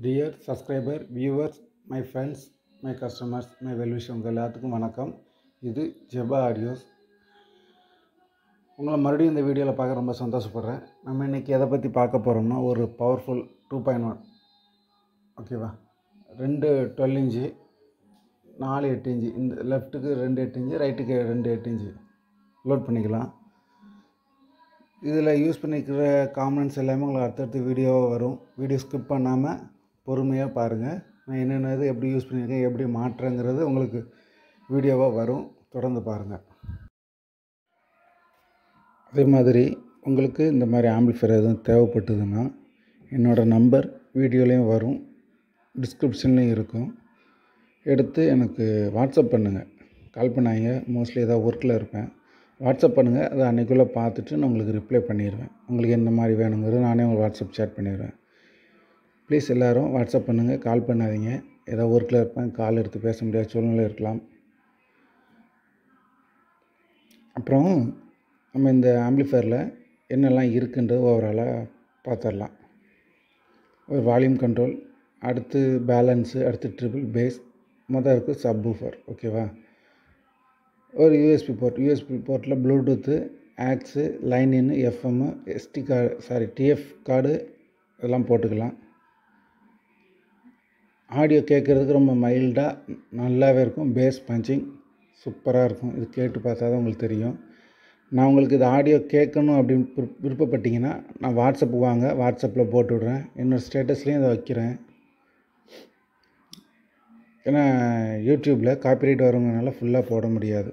Dear subscriber, viewers, my friends, my customers, my well-wishers உங்கள் எல்லாத்துக்கும் வணக்கம். இது ஜெபா ஆடியோஸ். உங்களை மறுபடியும் இந்த வீடியோவில் பார்க்க ரொம்ப சந்தோஷப்படுறேன். நம்ம இன்றைக்கி எதை பற்றி பார்க்க போகிறோம்னா ஒரு பவர்ஃபுல் 2.1 ஓகேவா, 2 12 இன்ச்சு 4 8 இன்ச்சு, இந்த லெஃப்ட்டுக்கு 2 8 இன்ச்சு, ரைட்டுக்கு 2 8 இன்ச்சு லோட் பண்ணிக்கலாம். இதில் யூஸ் பண்ணிக்கிற காம்பனன்ட்ஸ் எல்லாமே உங்களுக்கு அடுத்தடுத்து வீடியோவாக வரும். வீடியோ ஸ்கிப் பண்ணாமல் பொறுமையாக பாருங்கள். நான் என்னென்னது எப்படி யூஸ் பண்ணியிருக்கேன், எப்படி மாற்றங்கிறது உங்களுக்கு வீடியோவாக வரும். தொடர்ந்து பாருங்கள். அதே மாதிரி உங்களுக்கு இந்த மாதிரி ஆம்பிளிஃபையர் எதுவும் தேவைப்பட்டதுன்னா என்னோடய நம்பர் வீடியோலேயும் வரும், டிஸ்கிரிப்ஷன்லேயும் இருக்கும். எடுத்து எனக்கு வாட்ஸ்அப் பண்ணுங்கள். கால் பண்ணாங்க, மோஸ்ட்லி ஏதாவது ஒர்க்கில் இருப்பேன். வாட்ஸ்அப் பண்ணுங்கள், அதை அன்றைக்குள்ளே பார்த்துட்டு நான் உங்களுக்கு ரிப்ளை பண்ணிடுவேன். உங்களுக்கு என்ன மாதிரி வேணுங்கிறது நானே உங்களுக்கு வாட்ஸ்அப் சேட் பண்ணிடுவேன். ப்ளீஸ் எல்லோரும் வாட்ஸ்அப் பண்ணுங்கள், கால் பண்ணாதீங்க. ஏதோ ஒர்க்கில் இருப்பேன், கால் எடுத்து பேச முடியாத சூழ்நிலை இருக்கலாம். அப்புறம் நம்ம இந்த ஆம்பிளிஃபையரில் என்னெல்லாம் இருக்குன்றது ஓவராலாக பார்த்துடலாம். ஒரு வால்யூம் கண்ட்ரோல், அடுத்து பேலன்ஸு, அடுத்து ட்ரிபிள் பேஸ், மொதல் இருக்குது சப்வூஃபர். ஓகேவா, ஒரு யூஎஸ்பி போர்ட்டில் Bluetooth, aux, line in, FM, TF card இதெல்லாம் போட்டுக்கலாம். ஆடியோ கேட்குறதுக்கு ரொம்ப மைல்டாக நல்லாவே இருக்கும். பேஸ் பஞ்சிங் சூப்பராக இருக்கும். இது கேட்டு பார்த்தா தான் உங்களுக்கு தெரியும். நான் உங்களுக்கு இது ஆடியோ கேட்கணும் அப்படின்னு விருப்பப்பட்டீங்கன்னா நான் வாட்ஸ்அப் வாங்க, வாட்ஸ்அப்பில் போட்டு விட்றேன். என்னோடய ஸ்டேட்டஸ்லேயும் இதை வைக்கிறேன். ஏன்னா யூடியூப்பில் காப்பிரைட் வருங்கனால ஃபுல்லாக போட முடியாது.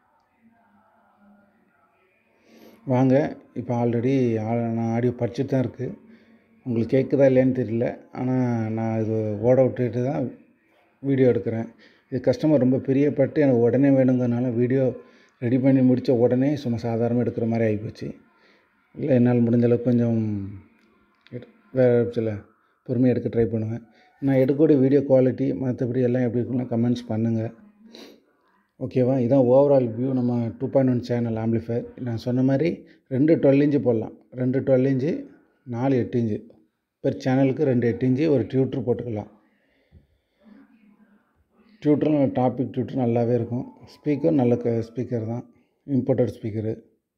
வாங்க, இப்போ ஆல்ரெடி நான் ஆடியோ படிச்சுட்டு தான் இருக்குது. உங்களுக்கு கேட்குதா இல்லைன்னு தெரியல, ஆனால் நான் இது ஓட விட்டுட்டு தான் வீடியோ எடுக்கிறேன். இது கஸ்டமர் ரொம்ப பிரியப்பட்டு எனக்கு உடனே வேணுங்கிறதுனால வீடியோ ரெடி பண்ணி முடித்த உடனே சும்மா சாதாரணமாக எடுக்கிற மாதிரி ஆகிப்போச்சு. இல்லை, என்னால் முடிஞ்ச அளவுக்கு கொஞ்சம் வேறு சில பொறுமையாக எடுக்க ட்ரை பண்ணுவேன். நான் எடுக்கக்கூடிய வீடியோ குவாலிட்டி மற்றபடி எல்லாம் எப்படி இருக்குன்னா கமெண்ட்ஸ் பண்ணுங்கள். ஓகேவா, இதான் ஓவரால் வியூ நம்ம 2.1 சேனல் ஆம்பிளிஃபையர். நான் சொன்ன மாதிரி 2 12 இன்ச்சு போடலாம். 2 12 இன்ச்சு, 4 8 இன்ச்சு பெர் சேனலுக்கு 2 8 இன்ச்சு ஒரு டியூட்ரு போட்டுக்கலாம். டியூட்டரும் டாபிக் டியூட்ரு நல்லாவே இருக்கும். ஸ்பீக்கர் நல்ல ஸ்பீக்கர் தான், இம்போர்ட்டட் ஸ்பீக்கரு.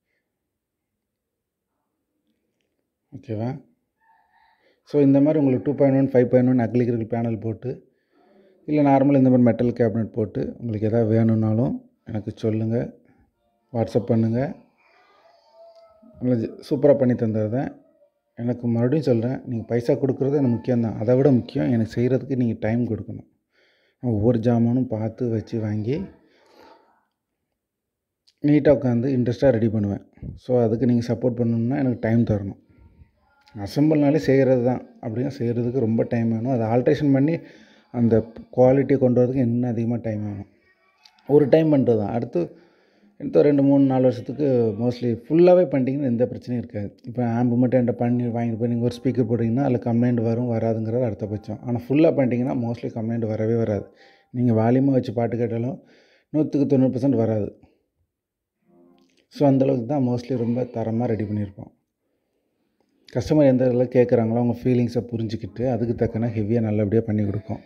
ஓகேவா, ஸோ இந்த மாதிரி உங்களுக்கு 2.1 5.1 அக்லிகரிக்கல் பேனல் போட்டு, இல்லை நார்மல் இந்த மாதிரி மெட்டல் கேபினட் போட்டு உங்களுக்கு எதாவது வேணும்னாலும் எனக்கு சொல்லுங்கள், வாட்ஸ்அப் பண்ணுங்கள். நல்லா சூப்பராக பண்ணி தந்துடுறேன். எனக்கு மறுபடியும் சொல்கிறேன், நீங்கள் பைசா கொடுக்குறது எனக்கு முக்கியம்தான். அதை விட முக்கியம் எனக்கு செய்கிறதுக்கு நீங்கள் டைம் கொடுக்கணும். ஒவ்வொரு ஜாமானும் பார்த்து வச்சு வாங்கி நீட்டாக உட்காந்து இன்ட்ரெஸ்ட்டாக ரெடி பண்ணுவேன். ஸோ அதுக்கு நீங்கள் சப்போர்ட் பண்ணணுன்னா எனக்கு டைம் தரணும். அசம்பிள்னாலே செய்கிறது தான், அப்படின்னா செய்கிறதுக்கு ரொம்ப டைம் வேணும். அதை ஆல்ட்ரேஷன் பண்ணி அந்த குவாலிட்டியை கொண்டு வரதுக்கு இன்னும் அதிகமாக டைம் வேணும். ஒரு டைம் பண்ணுறது தான். அடுத்து இந்த 2 3 4 வருஷத்துக்கு மோஸ்ட்லி ஃபுல்லாகவே பண்ணிட்டீங்கன்னா எந்த பிரச்சனையும் இருக்காது. இப்போ ஆம்பு மட்டும் என்கிட்ட பண்ணி வாங்கிட்டு போய் நீங்கள் ஒரு ஸ்பீக்கர் போட்டிங்கன்னா அதில் கம்ப்ளைண்ட் வரும், வராதுங்கிறது அடுத்த பட்சம். ஆனால் ஃபுல்லாக பண்ணிட்டீங்கன்னா மோஸ்ட்லி கம்ப்ளைண்ட் வரவே வராது. நீங்கள் வால்யூமாக வச்சு பாட்டு கேட்டாலும் 100க்கு 90% வராது. ஸோ அந்தளவுக்கு தான் மோஸ்ட்லி ரொம்ப தரமாக ரெடி பண்ணியிருப்போம். கஸ்டமர் எந்த இதில் கேட்குறாங்களோ அவங்க ஃபீலிங்ஸை புரிஞ்சுக்கிட்டு அதுக்கு தக்கன ஹெவியாக நல்லபடியாக பண்ணி கொடுக்கும்.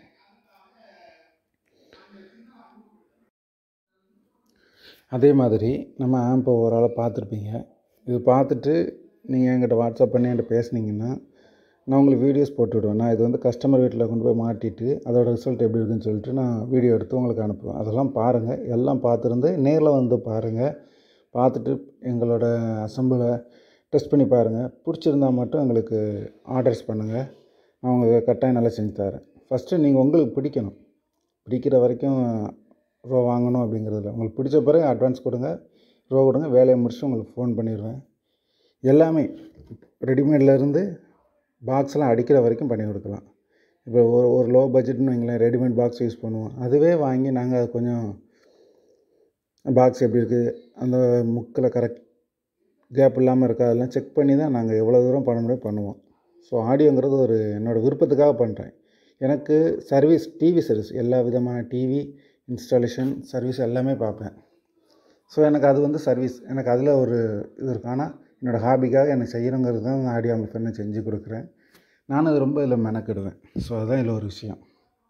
அதே மாதிரி நம்ம ஆம்பை ஓவராலாக பார்த்துருப்பீங்க. இது பார்த்துட்டு நீங்கள் என்கிட்ட வாட்ஸ்அப் பண்ணி என்கிட்ட பேசுனீங்கன்னா நான் உங்களுக்கு வீடியோஸ் போட்டு விடுவேன். நான் இது வந்து கஸ்டமர் வீட்டில் கொண்டு போய் மாட்டிட்டு அதோட ரிசல்ட் எப்படி இருக்குன்னு சொல்லிட்டு நான் வீடியோ எடுத்து உங்களுக்கு அனுப்புவேன். அதெல்லாம் பாருங்கள். எல்லாம் பார்த்துருந்து நேரில் வந்து பாருங்கள். பார்த்துட்டு எங்களோட அசம்பிளை டெஸ்ட் பண்ணி பாருங்கள். பிடிச்சிருந்தால் மட்டும் எங்களுக்கு ஆர்டர்ஸ் பண்ணுங்கள். நான் உங்களுக்கு கட்டாயம் நல்லா செஞ்சு தரேன். ஃபஸ்ட்டு நீங்கள் உங்களுக்கு பிடிக்கணும். பிடிக்கிற வரைக்கும் ரோ வாங்கணும் அப்படிங்கிறதுல உங்களுக்கு பிடிச்ச பிறகு அட்வான்ஸ் கொடுங்க, ரோ கொடுங்க, வேலையை முடிச்சுட்டு உங்களுக்கு ஃபோன் பண்ணிடுவேன். எல்லாமே ரெடிமேட்லேருந்து பாக்ஸ்லாம் அடிக்கிற வரைக்கும் பண்ணி கொடுக்கலாம். இப்போ ஒரு லோ பட்ஜெட்னு வைங்களேன், ரெடிமேட் பாக்ஸ் யூஸ் பண்ணுவோம். அதுவே வாங்கி நாங்கள் அது கொஞ்சம் பாக்ஸ் எப்படி இருக்குது, அந்த முக்கில் கரெக்ட் கேப் இல்லாமல் இருக்கா, அதெல்லாம் செக் பண்ணி தான் நாங்கள் எவ்வளோ தூரம் பண்ண முடியும் பண்ணுவோம். ஸோ ஆடியோங்கிறது ஒரு என்னோடய விருப்பத்துக்காக பண்ணுறேன். எனக்கு சர்வீஸ், டிவி சர்வீஸ், எல்லா விதமான டிவி இன்ஸ்டாலேஷன் சர்வீஸ் எல்லாமே பார்ப்பேன். ஸோ எனக்கு அது வந்து சர்வீஸ், எனக்கு அதில் ஒரு இது இருக்கு. ஆனால் என்னோடய ஹாபிக்காக எனக்கு செய்யணுங்கிறது தான் ஆடியோ ஆம்பிளிஃபையர் நான் செஞ்சு கொடுக்குறேன். நானும் அது ரொம்ப இதில் மெனக்கிடுவேன். ஸோ அதுதான் இதில் ஒரு விஷயம்.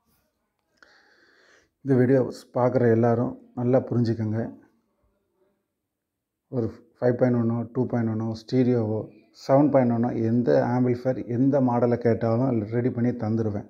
இந்த வீடியோ பார்க்குற எல்லோரும் நல்லா புரிஞ்சுக்கோங்க. ஒரு 5.1 2.1 ஸ்டீரியோவோ 7.1 எந்த ஆம்பிளிஃபையர் எந்த மாடலை கேட்டாலும் அதில் ரெடி பண்ணி தந்துடுவேன்.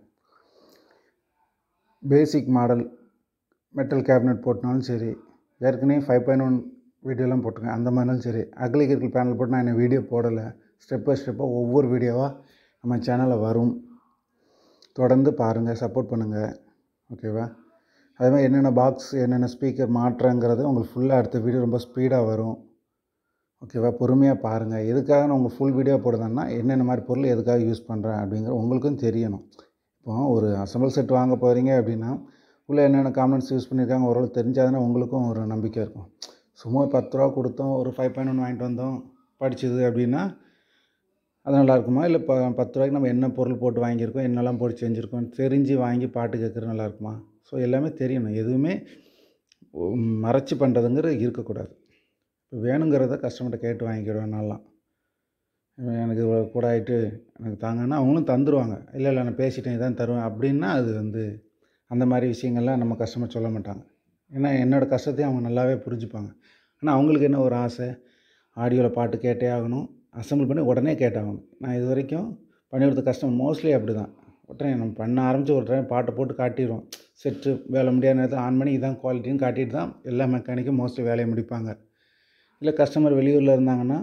பேசிக் மாடல் மெட்டல் கேபினட் போட்டினாலும் சரி, ஏற்கனவே 5.1 வீடியோலாம் போட்டிருக்கேன், அந்த மாதிரினாலும் சரி, அக்ரிகல்ச்சர் பேனல் போட்டு நான் என்ன வீடியோ போடலை, ஸ்டெப் பை ஸ்டெப்பாக ஒவ்வொரு வீடியோவாக நம்ம சேனலில் வரும். தொடர்ந்து பாருங்கள், சப்போர்ட் பண்ணுங்கள். ஓகேவா? அதே மாதிரி என்னென்ன பாக்ஸ் என்னென்ன ஸ்பீக்கர் மாற்றுறங்கிறது உங்களுக்கு ஃபுல்லாக அடுத்த வீடியோ ரொம்ப ஸ்பீடாக வரும். ஓகேவா? பொறுமையாக பாருங்கள். எதுக்காக நான் உங்களுக்கு ஃபுல் வீடியோ போடுறேன்னா என்னென்ன மாதிரி பொருள் எதுக்காக யூஸ் பண்ணுறேன் அப்படிங்கிற உங்களுக்கும் தெரியணும். இப்போ ஒரு அசம்பிள் செட் வாங்க போகிறீங்க அப்படின்னா உள்ளே என்னென்ன காம்பனன்ட்ஸ் யூஸ் பண்ணியிருக்காங்க ஓரளவு தெரிஞ்சாதானே உங்களுக்கும் ஒரு நம்பிக்கை இருக்கும். சும்மா 10 ரூபா கொடுத்தோம், ஒரு 5.1 வாங்கிட்டு வந்தோம், படிச்சுது அப்படின்னா அது நல்லாயிருக்குமா? இல்லை 10 ரூபாய்க்கு நம்ம என்ன பொருள் போட்டு வாங்கியிருக்கோம், என்னெல்லாம் போட்டு செஞ்சுருக்கோம் தெரிஞ்சு வாங்கி பாட்டு கேட்குறது நல்லாயிருக்குமா? ஸோ எல்லாமே தெரியணும். எதுவுமே மறைச்சி பண்ணுறதுங்கிறது இருக்கக்கூடாது. இப்போ வேணுங்கிறத கஸ்டமர்கிட்ட கேட்டு வாங்கிக்கிடுவேன். நான்லாம் எனக்கு கூட ஆகிட்டு எனக்கு தாங்கன்னா அவங்களும் தந்துடுவாங்க. இல்லை நான் பேசிட்டேன் இதான் தருவேன் அப்படின்னா அது அந்த மாதிரி விஷயங்கள்லாம் நம்ம கஸ்டமர் சொல்ல மாட்டாங்க. ஏன்னா என்னோடய கஷ்டத்தையும் அவங்க நல்லாவே புரிஞ்சுப்பாங்க. ஆனால் அவங்களுக்கு என்ன ஒரு ஆசை, ஆடியோவில் பாட்டு கேட்டே ஆகணும், அசம்பிள் பண்ணி உடனே கேட்டாகணும். நான் இது வரைக்கும் பண்ணி கொடுத்த கஸ்டமர் மோஸ்ட்லி அப்படி தான். உடனே நம்ம பண்ண ஆரம்பித்து ஒரு டைம் பாட்டை போட்டு காட்டிடுவோம். செட்டு வேலை முடியாத நேரத்தில் ஆன் பண்ணி இதான் குவாலிட்டின்னு காட்டிட்டு தான் எல்லா மெக்கானிக்கும் மோஸ்ட்லி வேலையை முடிப்பாங்க. இல்லை கஸ்டமர் வெளியூரில் இருந்தாங்கன்னா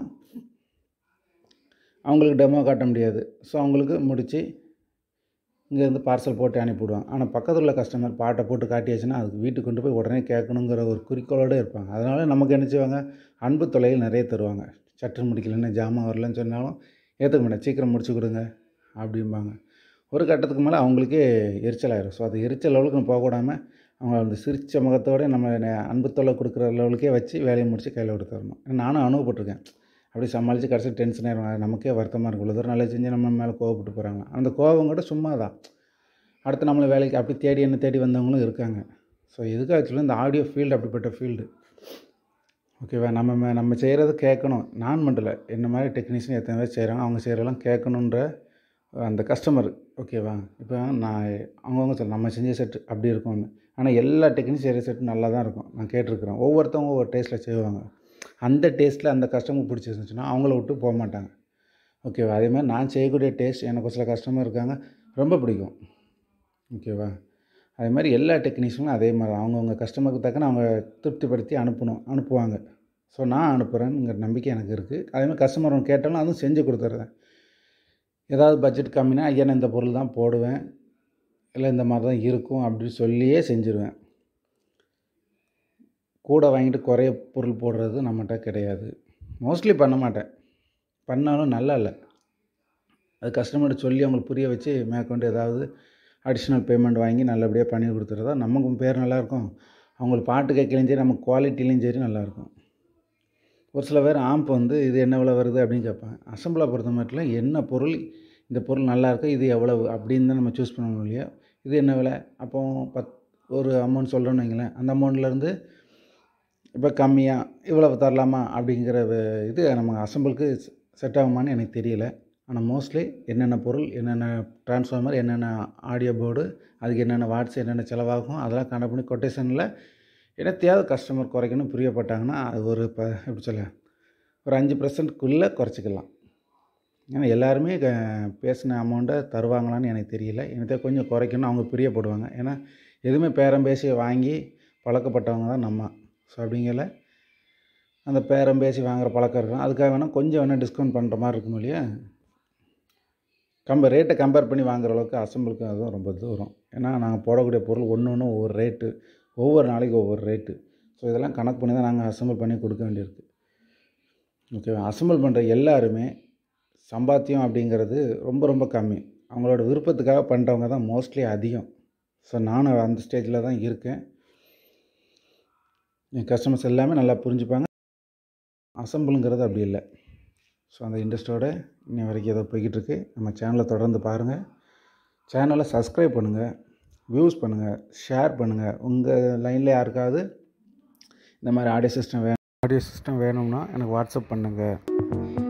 அவங்களுக்கு டெமோ காட்ட முடியாது. ஸோ அவங்களுக்கு முடித்து இங்கேருந்து பார்சல் போட்டு அனுப்பிவிடுவாங்க. ஆனால் பக்கத்தில் உள்ள கஸ்டமர் பாட்டை போட்டு காட்டியாச்சுன்னா அதுக்கு வீட்டுக்கு கொண்டு போய் உடனே கேட்கணுங்கிற ஒரு குறிக்கோளோடு இருப்பாங்க. அதனால் நமக்கு என்ன செய்வாங்க, அன்பு தொல்லைகள் நிறைய தருவாங்க. சட்டுன்னு முடிக்கலன்னு ஜாமான் வரலன்னு சொன்னாலும் ஏற்றுக்க மாட்டேன், சீக்கிரம் முடிச்சு கொடுங்க அப்படிம்பாங்க. ஒரு கட்டத்துக்கு மேலே அவங்களுக்கே எரிச்சலாயிடும். ஸோ அது எரிச்சல் லெவலுக்கு நம்ம போகக்கூடாமல் அவங்க அந்த சிரித்த முகத்தோடு நம்ம அன்பு தொல்லை கொடுக்குற லெவலுக்கே வச்சு வேலையை முடித்து கையில் கொடுத்துடணும். நானும் அனுபவப்பட்டிருக்கேன். அப்படி சமாளித்து கடைசி டென்ஷன் ஆகிடும். நமக்கே வருத்தமாக இருக்கும். இவ்வளோ தூரம் நல்லா செஞ்சு நம்ம மேலே கோவப்பட்டு போகிறாங்க. அந்த கோபம் கூட சும்மா தான். அடுத்து நம்மளை வேலைக்கு அப்படி தேடி என்ன தேடி வந்தவங்களும் இருக்காங்க. ஸோ எதுக்காக ஆக்சுவலாக இந்த ஆடியோ ஃபீல்டு அப்படிப்பட்ட ஃபீல்டு. ஓகேவா? நம்ம செய்கிறது கேட்கணும். நான் மட்டும் என்ன மாதிரி டெக்னீஷியன் எத்தனை பேர் செய்கிறாங்க, அவங்க செய்கிறதெல்லாம் கேட்கணுன்ற அந்த கஸ்டமர். ஓகேவா? இப்போ நான் அவங்கவுங்க நம்ம செஞ்ச செட்டு அப்படி இருக்கும்னு, ஆனால் எல்லா டெக்னீஷியன் செய்கிற செட்டு நல்லா தான் இருக்கும். நான் கேட்டிருக்கிறேன். ஒவ்வொருத்தவங்க ஒவ்வொரு டேஸ்ட்டில் செய்வாங்க. அந்த டேஸ்ட்டில் அந்த கஸ்டமர் பிடிச்சிருந்துச்சுன்னா அவங்கள விட்டு போக மாட்டாங்க. ஓகேவா? அதே மாதிரி நான் செய்யக்கூடிய டேஸ்ட் எனக்கு சில கஸ்டமர் இருக்காங்க ரொம்ப பிடிக்கும். ஓகேவா? அதே மாதிரி எல்லா டெக்னீஷியனும் அதே மாதிரி அவங்கவுங்க கஸ்டமருக்கு தக்கன அவங்க திருப்திப்படுத்தி அனுப்புவாங்க. ஸோ நான் அனுப்புகிறேங்கிற நம்பிக்கை எனக்கு இருக்குது. அதேமாதிரி கஸ்டமர் அவங்க கேட்டாலும் அதுவும் செஞ்சு கொடுத்துட்றேன். ஏதாவது பட்ஜெட் கம்மினா ஐயா நான் இந்த பொருள் தான் போடுவேன், இல்லை இந்த மாதிரி தான் இருக்கும் அப்படின்னு சொல்லியே செஞ்சுருவேன். கூட வாங்கிட்டு குறைய பொருள் போடுறது நம்மகிட்ட கிடையாது. மோஸ்ட்லி பண்ண மாட்டேன். பண்ணாலும் நல்லா இல்லை. அது கஸ்டமர்கிட்ட சொல்லி அவங்களுக்கு புரிய வச்சு மேற்கொண்டு ஏதாவது அடிஷ்னல் பேமெண்ட் வாங்கி நல்லபடியாக பண்ணி கொடுத்துறதா நமக்கும் பேர் நல்லாயிருக்கும். அவங்களுக்கு பாட்டு கேட்கலையும் சரி, நம்ம குவாலிட்டிலையும் சரி நல்லாயிருக்கும். ஒரு சில பேர் ஆம்ப் இது என்ன விலை வருது அப்படின்னு கேட்பாங்க. அசம்பிளை பொறுத்த மட்டும் என்ன பொருள், இந்த பொருள் நல்லாயிருக்கு, இது எவ்வளவு அப்படின்னு தான் நம்ம சூஸ் பண்ணணும் இல்லையா? இது என்ன விலை, அப்போ ஒரு அமௌண்ட் சொல்கிறோன்னு வைங்களேன், அந்த அமௌண்ட்லேருந்து இப்போ கம்மியாக இவ்வளவு தரலாமா அப்படிங்கிற இது நம்ம அசம்பிளுக்கு செட் ஆகுமான்னு எனக்கு தெரியல. ஆனால் மோஸ்ட்லி என்னென்ன பொருள், என்னென்ன ட்ரான்ஸ்ஃபார்மர், என்னென்ன ஆடியோ போர்டு, அதுக்கு என்னென்ன வாட்ஸ், என்னென்ன செலவாகும் அதெல்லாம் கணக்கு பண்ணி கொட்டேஷனில் என்னத்தையாவது கஸ்டமர் குறைக்கணும் பிரியப்பட்டாங்கன்னா அது ஒரு எப்படி சொல்ல ஒரு 5% குறைச்சிக்கலாம். ஏன்னா எல்லாருமே பேசின அமௌண்ட்டை தருவாங்களான்னு எனக்கு தெரியல. என்னத்தையும் கொஞ்சம் குறைக்கணும், அவங்க பிரியப்படுவாங்க. ஏன்னா எதுவுமே பேரம் பேசி வாங்கி பழக்கப்பட்டவங்க தான் நம்ம. ஸோ அப்படிங்கல அந்த பேரம் பேசி வாங்குகிற பழக்கம் இருக்கும். அதுக்காக வேணால் கொஞ்சம் வேணால் டிஸ்கவுண்ட் பண்ணுற மாதிரி இருக்கும் இல்லையா? ரேட்டை கம்பேர் பண்ணி வாங்குகிற அளவுக்கு அசம்பிளுக்கு அதுவும் ரொம்ப தூரம். ஏன்னா நாங்கள் போடக்கூடிய பொருள் ஒன்று ஒவ்வொரு ரேட்டு, ஒவ்வொரு நாளைக்கு ஒவ்வொரு ரேட்டு. ஸோ இதெல்லாம் கணக்கு பண்ணி தான் நாங்கள் அசம்பிள் பண்ணி கொடுக்க வேண்டியிருக்கு. ஓகேவா? அசம்பிள் பண்ணுற எல்லாருமே சம்பாத்தியம் அப்படிங்கிறது ரொம்ப ரொம்ப கம்மி. அவங்களோட விருப்பத்துக்காக பண்ணுறவங்க தான் மோஸ்ட்லி அதிகம். ஸோ நானும் அந்த ஸ்டேஜில் தான் இருக்கேன். என் கஸ்டமர்ஸ் எல்லாமே நல்லா புரிஞ்சுப்பாங்க. அசம்பிளுங்கிறது அப்படி இல்லை. ஸோ அந்த இண்டஸ்ட்ரியோட இன்னி வரைக்கும் ஏதோ போய்கிட்டுருக்கு. நம்ம சேனலை தொடர்ந்து பாருங்கள். சேனலை சப்ஸ்கிரைப் பண்ணுங்கள், வியூஸ் பண்ணுங்கள், ஷேர் பண்ணுங்கள். உங்கள் லைனில் யாருக்காவது இந்த மாதிரி ஆடியோ சிஸ்டம் வேணும்னா எனக்கு வாட்ஸ்அப் பண்ணுங்கள்.